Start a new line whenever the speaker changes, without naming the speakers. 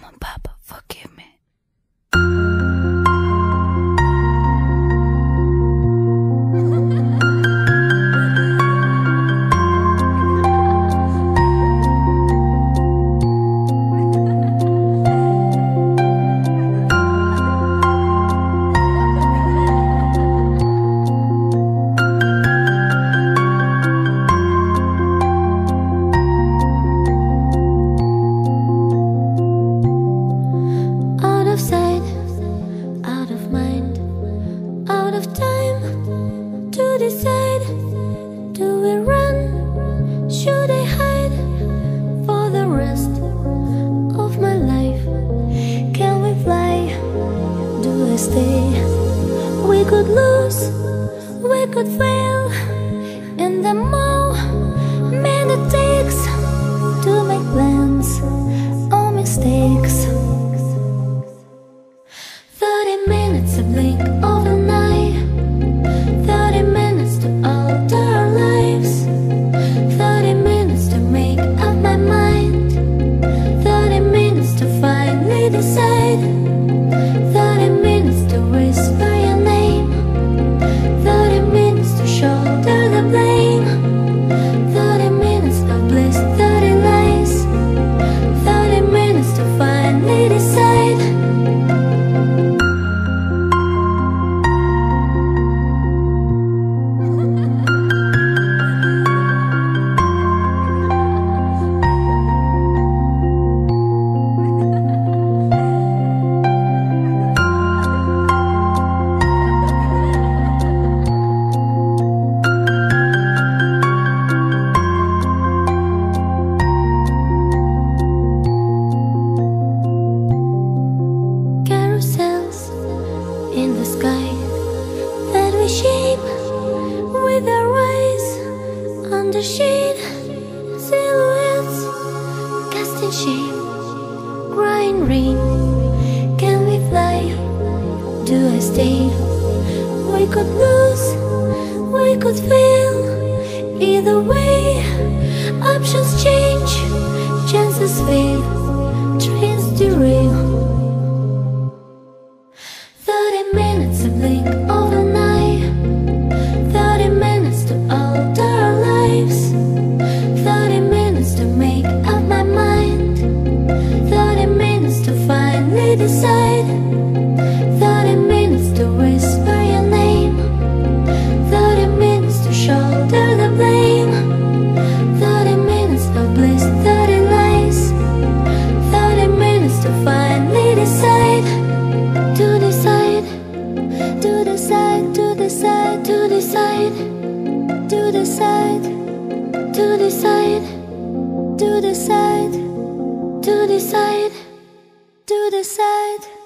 Mama, Papa, forgive me.
Out of sight, out of mind, out of time to decide. Do we run? Should I hide for the rest of my life? Can we fly? Do I stay? We could lose, we could fail, and the moment it takes to make plans or mistakes. 30 minutes to blink of an eye, 30 minutes to alter our lives, 30 minutes to make up my mind, 30 minutes to finally decide, 30 minutes to whisper your name, 30 minutes to shoulder the blame, 30 minutes of bliss, 30 lies, 30 minutes to finally decide. Carousels in the sky that we shape with our eyes, under shade, silhouettes casting shame, crying rain. Can we fly? Do I stay? We could lose, we could fail. Either way, options change, chances fail, trains derail. 30 minutes to blink of an eye, 30 minutes to alter our lives, 30 minutes to make up my mind, 30 minutes to finally decide, 30 minutes to whisper your name, 30 minutes to shoulder the blame, 30 minutes of bliss, 30 lies, 30 minutes to finally decide. To decide, to decide, to decide, to decide, to decide, to decide, to decide, to decide, to decide.